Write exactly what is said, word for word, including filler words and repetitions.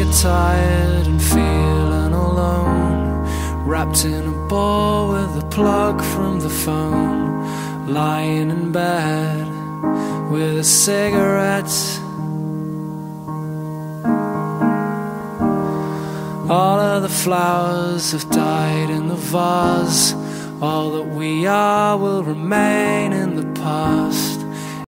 you're tired and feeling alone, wrapped in a ball with a plug from the phone, lying in bed with a cigarette. All of the flowers have died in the vase. All that we are will remain in the past.